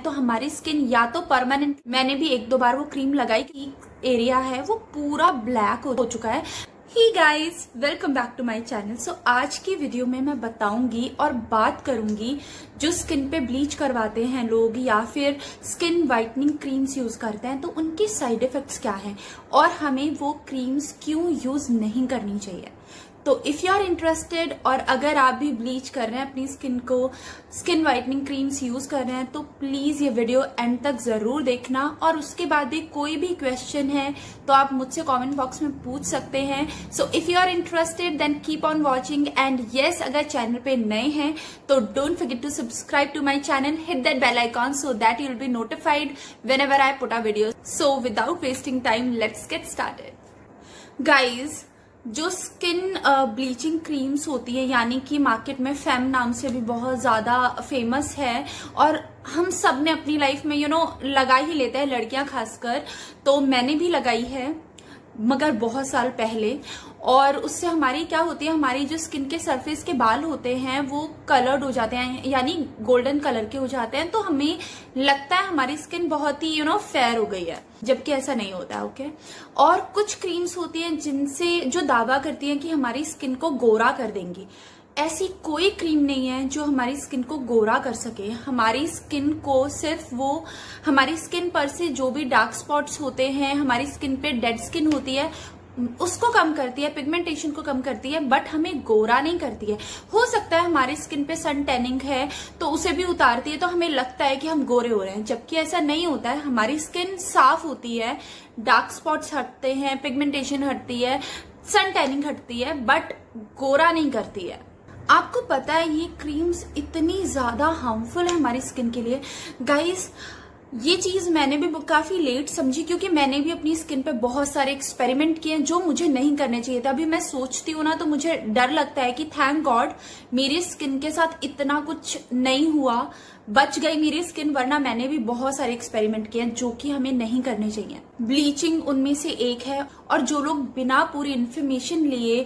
तो हमारी स्किन या तो परमानेंट, मैंने भी 1-2 बार वो क्रीम लगाई कि एरिया है वो पूरा ब्लैक हो चुका है। Hi guys, welcome back to my channel. So आज की वीडियो में मैं बताऊंगी और बात करूंगी जो स्किन पे ब्लीच करवाते हैं लोग या फिर स्किन वाइटनिंग क्रीम्स यूज करते हैं तो उनके साइड इफेक्ट्स क्या हैं और हमें वो क्रीम्स क्यों यूज नहीं करनी चाहिए। तो इफ यू आर इंटरेस्टेड और अगर आप भी ब्लीच कर रहे हैं अपनी स्किन को, स्किन वाइटनिंग क्रीम्स यूज कर रहे हैं तो प्लीज ये वीडियो एंड तक जरूर देखना। और उसके बाद भी कोई भी क्वेश्चन है तो आप मुझसे कमेंट बॉक्स में पूछ सकते हैं। So if you are interested then keep on watching and yes, अगर चैनल पे नए हैं तो don't forget to subscribe to my channel, hit that bell icon so that you will be notified whenever I put a video. So without wasting time let's get started. Guys, जो skin bleaching creams होती है यानी कि market में fame नाम से भी बहुत ज्यादा फेमस है और हम सब ने अपनी लाइफ में लगा ही लेते हैं, लड़कियां खासकर। तो मैंने भी लगाई है मगर बहुत साल पहले, और उससे हमारी क्या होती है, हमारी जो स्किन के सरफेस के बाल होते हैं वो कलर्ड हो जाते हैं यानी गोल्डन कलर के हो जाते हैं। तो हमें लगता है हमारी स्किन बहुत ही फेयर हो गई है, जबकि ऐसा नहीं होता है। ओके, और कुछ क्रीम्स होती हैं जिनसे जो दावा करती हैं कि हमारी स्किन को गोरा कर देंगी। ऐसी कोई क्रीम नहीं है जो हमारी स्किन को गोरा कर सके। हमारी स्किन को सिर्फ वो हमारी स्किन पर से जो भी डार्क स्पॉट्स होते हैं, हमारी स्किन पे डेड स्किन होती है उसको कम करती है, पिगमेंटेशन को कम करती है, बट हमें गोरा नहीं करती है। हो सकता है हमारी स्किन पे सन टैनिंग है तो उसे भी उतारती है तो हमें लगता है कि हम गोरे हो रहे हैं, जबकि ऐसा नहीं होता है। हमारी स्किन साफ होती है, डार्क स्पॉट्स हटते हैं, पिगमेंटेशन हटती है, सन टैनिंग हटती है, बट गोरा नहीं करती है। आपको पता है ये क्रीम्स इतनी ज्यादा हार्मफुल है हमारी स्किन के लिए। गाइस, ये चीज मैंने भी काफी लेट समझी क्योंकि मैंने भी अपनी स्किन पे बहुत सारे एक्सपेरिमेंट किए जो मुझे नहीं करने चाहिए था। अभी मैं सोचती हूँ ना तो मुझे डर लगता है कि थैंक गॉड मेरी स्किन के साथ इतना कुछ नहीं हुआ, बच गई मेरी स्किन, वरना मैंने भी बहुत सारे एक्सपेरिमेंट किए जो कि हमें नहीं करने चाहिए। ब्लीचिंग उनमें से एक है, और जो लोग बिना पूरी इन्फॉर्मेशन लिए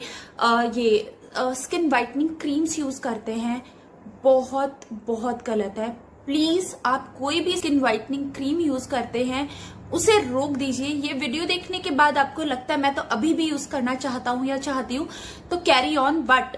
ये स्किन वाइटनिंग क्रीम्स यूज करते हैं बहुत बहुत गलत है। प्लीज आप कोई भी स्किन वाइटनिंग क्रीम यूज करते हैं उसे रोक दीजिए। ये वीडियो देखने के बाद आपको लगता है मैं तो अभी भी यूज करना चाहता हूं या चाहती हूं तो कैरी ऑन, बट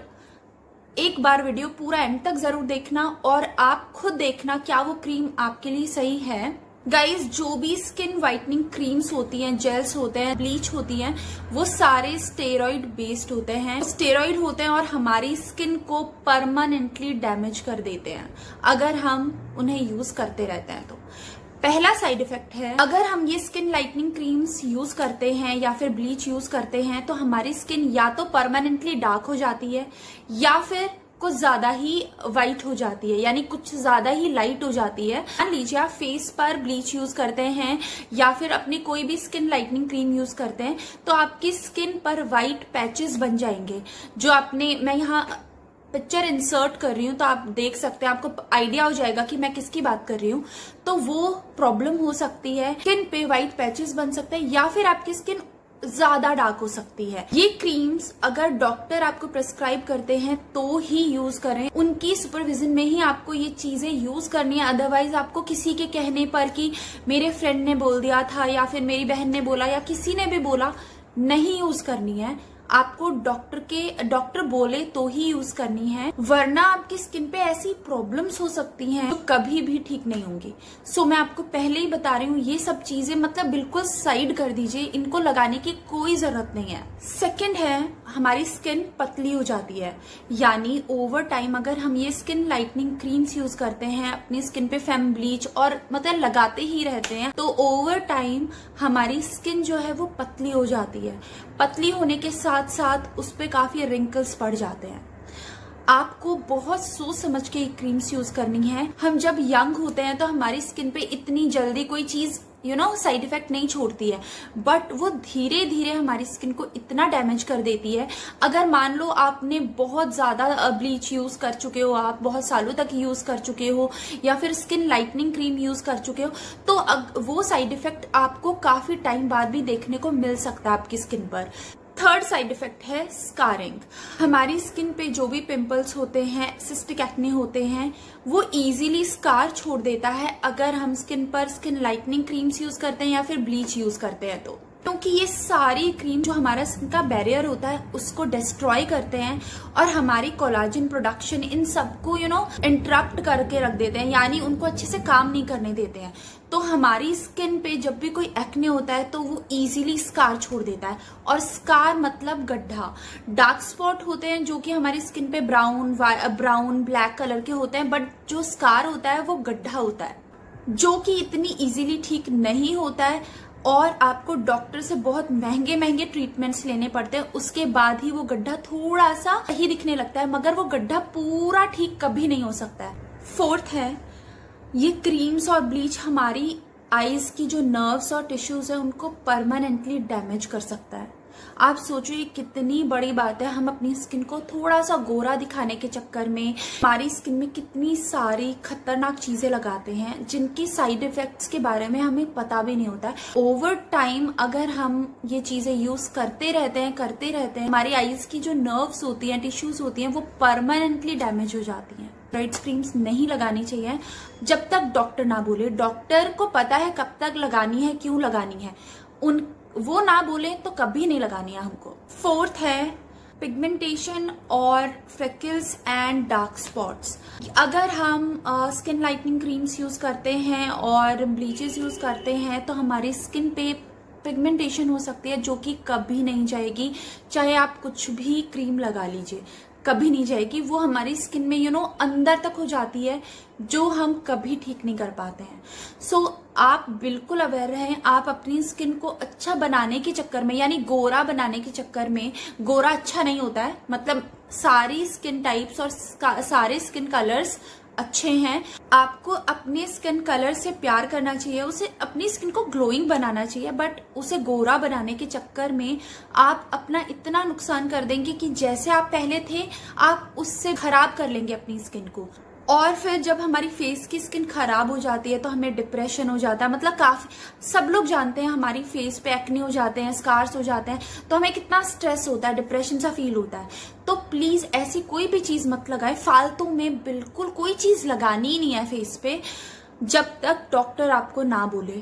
एक बार वीडियो पूरा एंड तक जरूर देखना और आप खुद देखना क्या वो क्रीम आपके लिए सही है। गाइज, जो भी स्किन वाइटनिंग क्रीम्स होती हैं, जेल्स होते हैं, ब्लीच होती हैं, वो सारे स्टेरॉइड बेस्ड होते हैं। स्टेरॉइड होते हैं और हमारी स्किन को परमानेंटली डैमेज कर देते हैं अगर हम उन्हें यूज करते रहते हैं। तो पहला साइड इफेक्ट है, अगर हम ये स्किन लाइटनिंग क्रीम्स यूज करते हैं या फिर ब्लीच यूज करते हैं तो हमारी स्किन या तो परमानेंटली डार्क हो जाती है या फिर कुछ ज्यादा ही वाइट हो जाती है, यानी कुछ ज्यादा ही लाइट हो जाती है। मान लीजिए आप फेस पर ब्लीच यूज करते हैं या फिर अपनी कोई भी स्किन लाइटनिंग क्रीम यूज करते हैं तो आपकी स्किन पर वाइट पैचेस बन जाएंगे। जो आपने, मैं यहाँ पिक्चर इंसर्ट कर रही हूँ तो आप देख सकते हैं, आपको आइडिया हो जाएगा कि मैं किसकी बात कर रही हूँ। तो वो प्रॉब्लम हो सकती है, स्किन पे वाइट पैचेस बन सकते हैं या फिर आपकी स्किन ज्यादा डार्क हो सकती है। ये क्रीम्स अगर डॉक्टर आपको प्रेस्क्राइब करते हैं तो ही यूज करें, उनकी सुपरविजन में ही आपको ये चीजें यूज करनी है। अदरवाइज आपको किसी के कहने पर कि मेरे फ्रेंड ने बोल दिया था या फिर मेरी बहन ने बोला या किसी ने भी बोला, नहीं यूज करनी है। आपको डॉक्टर बोले तो ही यूज करनी है, वरना आपकी स्किन पे ऐसी प्रॉब्लम्स हो सकती हैं जो कभी भी ठीक नहीं होंगी। सो मैं आपको पहले ही बता रही हूँ, ये सब चीजें मतलब बिल्कुल साइड कर दीजिए, इनको लगाने की कोई जरूरत नहीं है। सेकंड है, हमारी स्किन पतली हो जाती है, यानी ओवर टाइम अगर हम ये स्किन लाइटनिंग क्रीम्स यूज करते हैं अपनी स्किन पे, फेम ब्लीच और मतलब लगाते ही रहते हैं तो ओवर टाइम हमारी स्किन जो है वो पतली हो जाती है। पतली होने के साथ साथ उस पे काफी रिंकल्स पड़ जाते हैं। आपको बहुत सोच समझ के क्रीम्स यूज करनी है। हम जब यंग होते हैं तो हमारी स्किन पे इतनी जल्दी कोई चीज साइड इफेक्ट नहीं छोड़ती है, बट वो धीरे धीरे हमारी स्किन को इतना डैमेज कर देती है। अगर मान लो आपने बहुत ज्यादा ब्लीच यूज कर चुके हो, आप बहुत सालों तक यूज कर चुके हो या फिर स्किन लाइटनिंग क्रीम यूज कर चुके हो तो वो साइड इफेक्ट आपको काफी टाइम बाद भी देखने को मिल सकता है आपकी स्किन पर। थर्ड साइड इफेक्ट है स्कारिंग। हमारी स्किन पे जो भी पिंपल्स होते हैं, सिस्टिक एक्ने होते हैं, वो इजीली स्कार छोड़ देता है अगर हम स्किन पर स्किन लाइटनिंग क्रीम्स यूज करते हैं या फिर ब्लीच यूज करते हैं तो। क्योंकि ये सारी क्रीम जो हमारा स्किन का बैरियर होता है उसको डिस्ट्रॉय करते हैं और हमारी कोलाजन प्रोडक्शन इन सबको इंटरप्ट करके रख देते हैं, यानी उनको अच्छे से काम नहीं करने देते हैं। तो हमारी स्किन पे जब भी कोई एक्ने होता है तो वो इजीली स्कार छोड़ देता है। और स्कार मतलब गड्ढा। डार्क स्पॉट होते हैं जो कि हमारी स्किन पे ब्राउन ब्लैक कलर के होते हैं, बट जो स्कार होता है वो गड्ढा होता है जो कि इतनी इजीली ठीक नहीं होता है और आपको डॉक्टर से बहुत महंगे महंगे ट्रीटमेंट्स लेने पड़ते हैं। उसके बाद ही वो गड्ढा थोड़ा सा सही दिखने लगता है, मगर वो गड्ढा पूरा ठीक कभी नहीं हो सकता है। फोर्थ है, ये क्रीम्स और ब्लीच हमारी आईज की जो नर्व्स और टिश्यूज है उनको परमानेंटली डैमेज कर सकता है। आप सोचो ये कितनी बड़ी बात है। हम अपनी स्किन को थोड़ा सा गोरा दिखाने के चक्कर में हमारी स्किन में कितनी सारी खतरनाक चीजें लगाते हैं जिनकी साइड इफेक्ट्स के बारे में हमें पता भी नहीं होता है। ओवर टाइम अगर हम ये चीजें यूज करते रहते हैं, हमारी आईज की जो नर्व्स होती हैं, टिश्यूज होती हैं, वो परमानेंटली डैमेज हो जाती हैं। स्टेरॉइड क्रीम्स नहीं लगानी चाहिए जब तक डॉक्टर ना बोले। डॉक्टर को पता है कब तक लगानी है, क्यों लगानी है, वो ना बोले तो कभी नहीं लगानी है हमको। फोर्थ है पिगमेंटेशन और फ्रेकल्स एंड डार्क स्पॉट्स। अगर हम स्किन लाइटनिंग क्रीम्स यूज करते हैं और ब्लीचेस यूज करते हैं तो हमारी स्किन पे पिगमेंटेशन हो सकती है जो कि कभी नहीं जाएगी। चाहे आप कुछ भी क्रीम लगा लीजिए, कभी नहीं जाएगी। वो हमारी स्किन में अंदर तक हो जाती है जो हम कभी ठीक नहीं कर पाते हैं। सो आप बिल्कुल अवेयर रहें। आप अपनी स्किन को अच्छा बनाने के चक्कर में, यानी गोरा बनाने के चक्कर में, गोरा अच्छा नहीं होता है, मतलब सारी स्किन टाइप्स और सारे स्किन कलर्स अच्छे हैं। आपको अपने स्किन कलर से प्यार करना चाहिए, उसे अपनी स्किन को ग्लोइंग बनाना चाहिए, बट उसे गोरा बनाने के चक्कर में आप अपना इतना नुकसान कर देंगे कि जैसे आप पहले थे आप उससे खराब कर लेंगे अपनी स्किन को। और फिर जब हमारी फेस की स्किन खराब हो जाती है तो हमें डिप्रेशन हो जाता है। मतलब काफी सब लोग जानते हैं हमारी फेस पे एक्ने हो जाते हैं, स्कार्स हो जाते हैं, तो हमें कितना स्ट्रेस होता है, डिप्रेशन सा फील होता है। तो प्लीज ऐसी कोई भी चीज मत लगाए, फालतू में बिल्कुल कोई चीज लगानी ही नहीं है फेस पे जब तक डॉक्टर आपको ना बोले।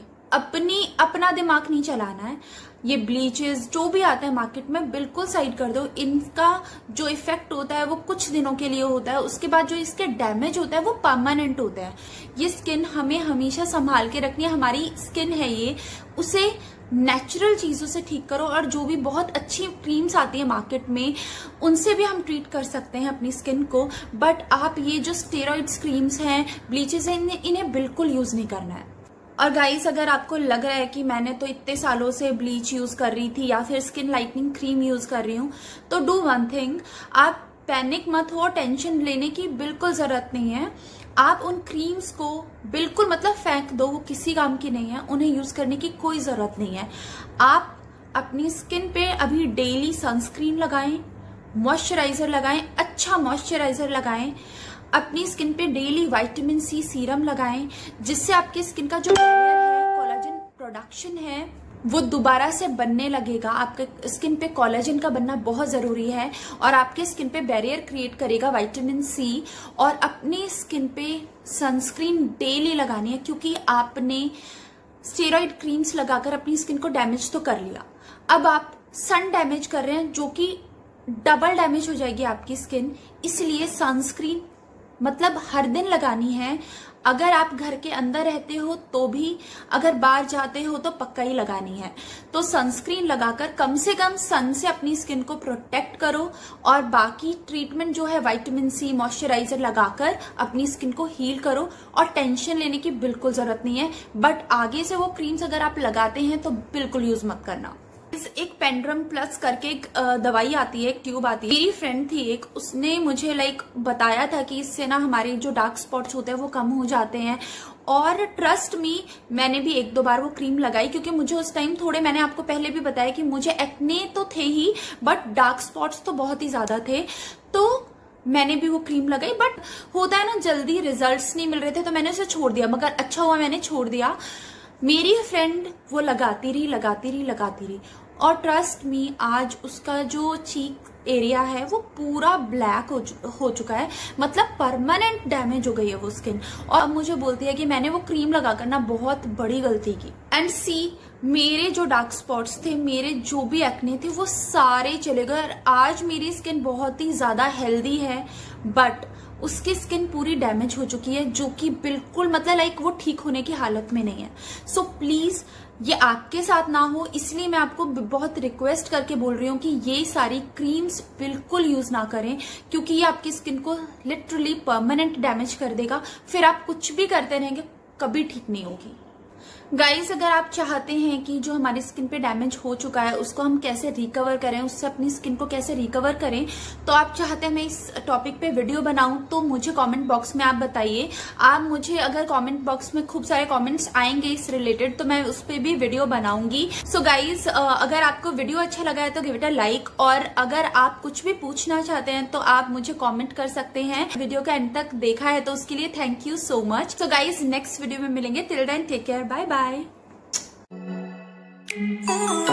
अपना दिमाग नहीं चलाना है। ये ब्लीचेस जो भी आता है मार्केट में बिल्कुल साइड कर दो। इनका जो इफेक्ट होता है वो कुछ दिनों के लिए होता है, उसके बाद जो इसके डैमेज होता है वो परमानेंट होता है। ये स्किन हमें हमेशा संभाल के रखनी है। हमारी स्किन है ये, उसे नेचुरल चीजों से ठीक करो। और जो भी बहुत अच्छी क्रीम्स आती है मार्केट में उनसे भी हम ट्रीट कर सकते हैं अपनी स्किन को, बट आप ये जो स्टेरॉइड्स क्रीम्स हैं, ब्लीचेस हैं, इन्हें बिल्कुल यूज नहीं करना है। और गाइस, अगर आपको लग रहा है कि मैंने तो इतने सालों से ब्लीच यूज कर रही थी या फिर स्किन लाइटनिंग क्रीम यूज कर रही हूँ, तो डू वन थिंग, आप पैनिक मत हो। टेंशन लेने की बिल्कुल जरूरत नहीं है। आप उन क्रीम्स को बिल्कुल मतलब फेंक दो, वो किसी काम की नहीं है, उन्हें यूज करने की कोई जरूरत नहीं है। आप अपनी स्किन पे अभी डेली सनस्क्रीन लगाएं, मॉइस्चराइजर लगाएं, अच्छा मॉइस्चराइजर लगाएं। अपनी स्किन पे डेली विटामिन सी सीरम लगाएं, जिससे आपकी स्किन का जो बैरियर है, कोलाजन प्रोडक्शन है, वो दोबारा से बनने लगेगा। आपके स्किन पे कोलाजन का बनना बहुत जरूरी है और आपके स्किन पे बैरियर क्रिएट करेगा विटामिन सी। और अपनी स्किन पे सनस्क्रीन डेली लगानी है, क्योंकि आपने स्टेरॉइड क्रीम्स लगाकर अपनी स्किन को डैमेज तो कर लिया, अब आप सन डैमेज कर रहे हैं जो कि डबल डैमेज हो जाएगी आपकी स्किन। इसलिए सनस्क्रीन मतलब हर दिन लगानी है। अगर आप घर के अंदर रहते हो तो भी, अगर बाहर जाते हो तो पक्का ही लगानी है। तो सनस्क्रीन लगाकर कम से कम सन से अपनी स्किन को प्रोटेक्ट करो और बाकी ट्रीटमेंट जो है विटामिन सी मॉइस्चराइजर लगाकर अपनी स्किन को हील करो। और टेंशन लेने की बिल्कुल जरूरत नहीं है, बट आगे से वो क्रीम्स अगर आप लगाते हैं तो बिल्कुल यूज मत करना। एक पेंड्रम प्लस करके एक दवाई आती है, एक ट्यूब आती है। मेरी फ्रेंड थी एक, उसने मुझे बताया था कि इससे ना हमारे जो डार्क स्पॉट्स होते हैं वो कम हो जाते हैं। और ट्रस्ट मी, मैंने भी एक दो बार वो क्रीम लगाई, क्योंकि मुझे उस टाइम थोड़े, मैंने आपको पहले भी बताया कि मुझे एक्ने तो थे ही, बट डार्क स्पॉट्स तो बहुत ही ज्यादा थे। तो मैंने भी वो क्रीम लगाई, बट होता है ना जल्दी रिजल्ट्स नहीं मिल रहे थे तो मैंने उसे छोड़ दिया। मगर अच्छा हुआ मैंने छोड़ दिया। मेरी फ्रेंड वो लगाती रही और ट्रस्ट मी आज उसका जो चीक एरिया है वो पूरा ब्लैक हो चुका है, मतलब परमानेंट डैमेज हो गई है वो स्किन। और अब मुझे बोलती है कि मैंने वो क्रीम लगाकर ना बहुत बड़ी गलती की। एंड सी, मेरे जो डार्क स्पॉट्स थे, मेरे जो भी एक्ने थे, वो सारे चले गए। और आज मेरी स्किन बहुत ही ज्यादा हेल्दी है, बट उसकी स्किन पूरी डैमेज हो चुकी है, जो कि बिल्कुल मतलब लाइक वो ठीक होने की हालत में नहीं है। सो प्लीज ये आपके साथ ना हो, इसलिए मैं आपको बहुत रिक्वेस्ट करके बोल रही हूँ कि ये सारी क्रीम्स बिल्कुल यूज ना करें, क्योंकि ये आपकी स्किन को लिटरली परमानेंट डैमेज कर देगा। फिर आप कुछ भी करते रहेंगे, कभी ठीक नहीं होगी। गाइस, अगर आप चाहते हैं कि जो हमारी स्किन पे डैमेज हो चुका है उसको हम कैसे रिकवर करें, उससे अपनी स्किन को कैसे रिकवर करें, तो आप चाहते हैं मैं इस टॉपिक पे वीडियो बनाऊं, तो मुझे कमेंट बॉक्स में आप बताइए। आप मुझे अगर कमेंट बॉक्स में खूब सारे कमेंट्स आएंगे इस रिलेटेड, तो मैं उस पर भी वीडियो बनाऊंगी। सो गाइज, अगर आपको वीडियो अच्छा लगा है तो गिव इट अ लाइक, और अगर आप कुछ भी पूछना चाहते हैं तो आप मुझे कॉमेंट कर सकते हैं। वीडियो का एंड तक देखा है तो उसके लिए thank you so much. So guys, next video में मिलेंगे। Till then take care, bye bye.